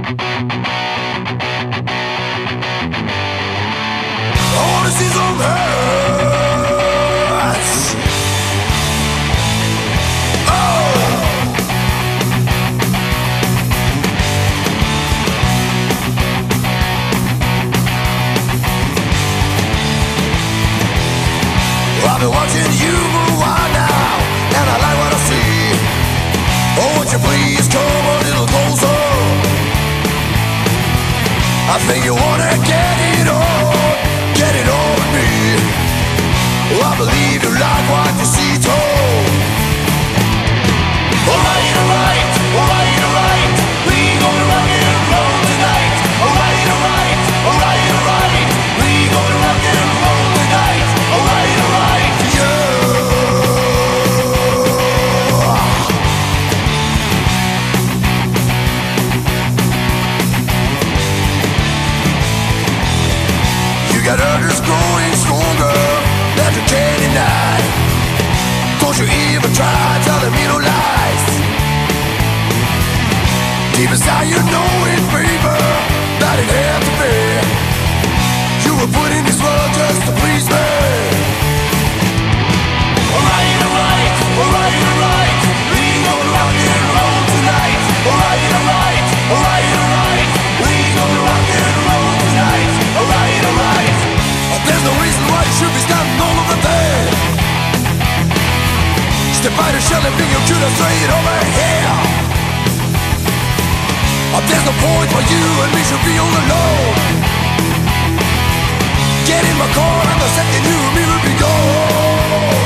I wanna see some hearts. Oh, I've been watching you for a while now, and I like what I see. Oh, would you please come a little closer? I think you wanna get it on with me. Oh, I believe you like what you see too. Alright, alright, alright, alright, we gonna rock and roll tonight. Alright, alright, alright, alright, we gonna rock and roll tonight. Alright, alright, yeah. You got others growing stronger that you can't deny. Don't you even try telling me no lies. Deep inside you know it's paper that it had to be. You were put in this world just to please me. Alright, alright, alright, alright, we gonna rock and roll tonight. Alright, alright, alright, alright, we gonna rock and roll tonight. Alright, alright. There's no reason why you should be standing all over there. Step by the shell and bring your cuter straight over here. There's no point for you and me should be all alone. Get in my car and the second you and me will be gone.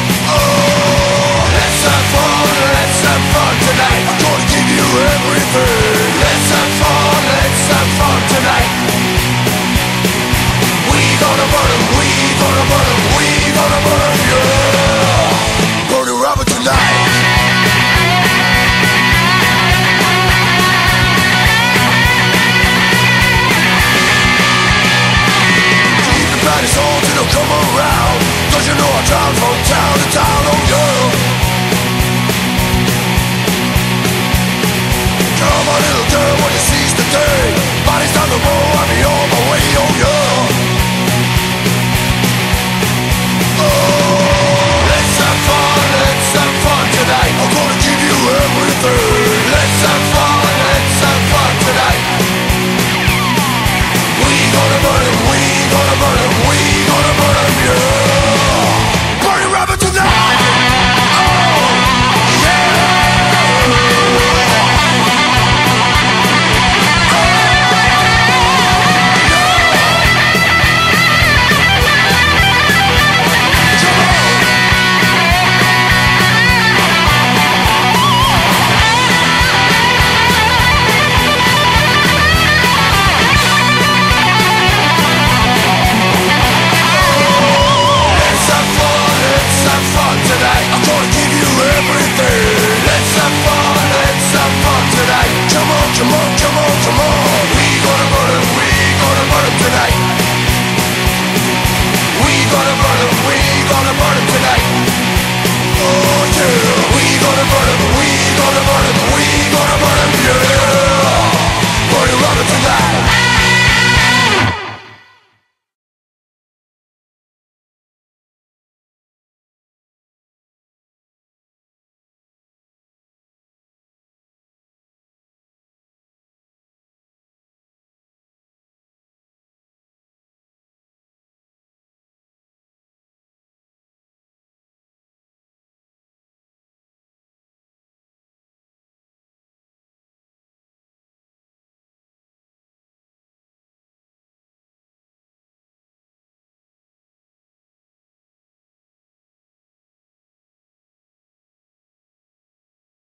Let's have fun tonight. I'm gonna give you everything.